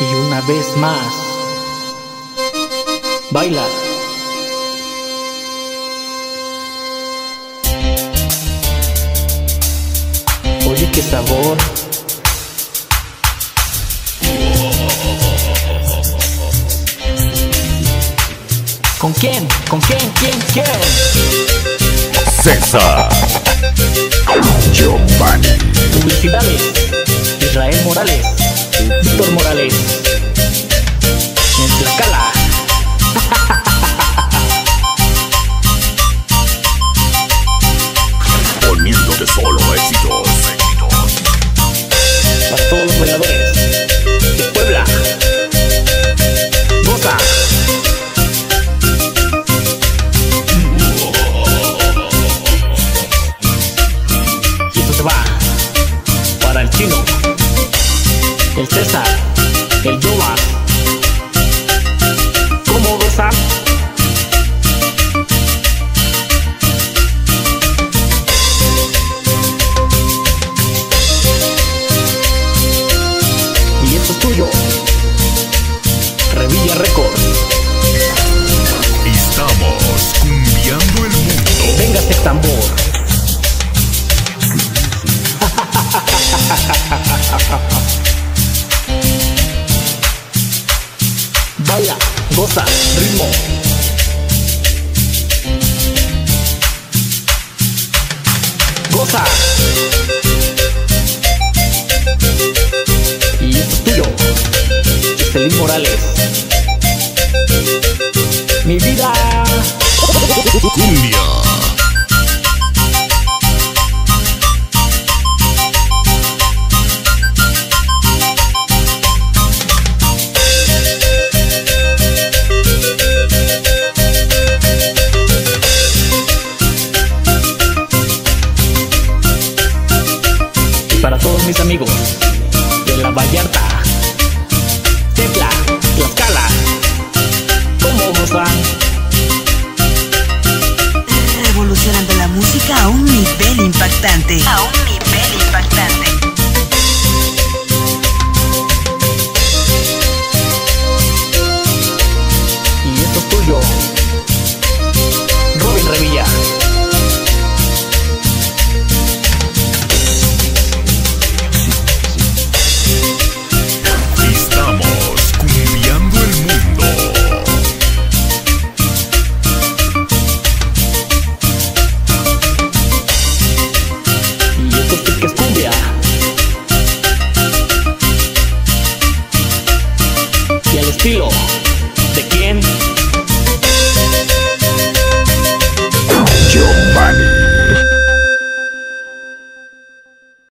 una vez más, baila. Oye, qué sabor. ¿Con quién? ¿Con quién? ¿Quién? César Giovanni. Publicidades: Israel Morales, Víctor Morales, en Tlaxcala. Poniéndote solo éxitos. Para todos los bailadores de Puebla, goza. Y esto se va para el Chino, el César, el Yoba. ¿Cómo gozar? Y esto es tuyo, Revilla Records. Estamos cumbiando el mundo. Venga este tambor. Baila, goza, ritmo. Goza. Y esto es tuyo, Estelín Morales. Mi vida. Cumbia. Para todos mis amigos de La Vallarta, Tepla, Tlaxcala, ¿cómo gozan? Revolucionando la música a un nivel impactante. A un nivel impactante. Y esto es tuyo, Robin Revilla. Estamos cumbiando el mundo. Y esto es que es cumbia. Y al estilo